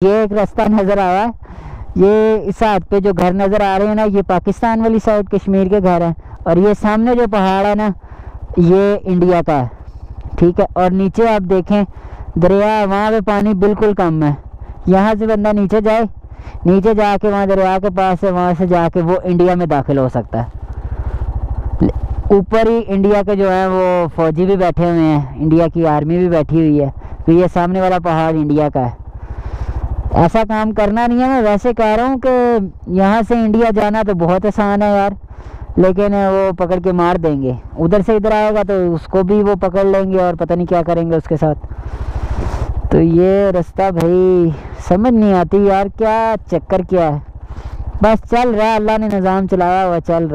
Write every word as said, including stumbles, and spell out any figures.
ये एक रास्ता नज़र आ रहा है, ये इस साइड पे जो घर नज़र आ रहे हैं ना, ये पाकिस्तान वाली साइड कश्मीर के घर हैं, और ये सामने जो पहाड़ है ना, ये इंडिया का है, ठीक है। और नीचे आप देखें दरिया, वहाँ पे पानी बिल्कुल कम है। यहाँ से बंदा नीचे जाए, नीचे जाके वहाँ दरिया के पास है, वहाँ से जाके वो इंडिया में दाखिल हो सकता है। ऊपर ही इंडिया के जो है वो फौजी भी बैठे हुए हैं, इंडिया की आर्मी भी बैठी हुई है। तो ये सामने वाला पहाड़ इंडिया का है। ऐसा काम करना नहीं है। मैं वैसे कह रहा हूँ कि यहाँ से इंडिया जाना तो बहुत आसान है यार, लेकिन वो पकड़ के मार देंगे। उधर से इधर आएगा तो उसको भी वो पकड़ लेंगे और पता नहीं क्या करेंगे उसके साथ। तो ये रास्ता भाई समझ नहीं आती यार, क्या चक्कर क्या है। बस चल रहा है, अल्लाह ने निज़ाम चलाया हुआ चल रहा है।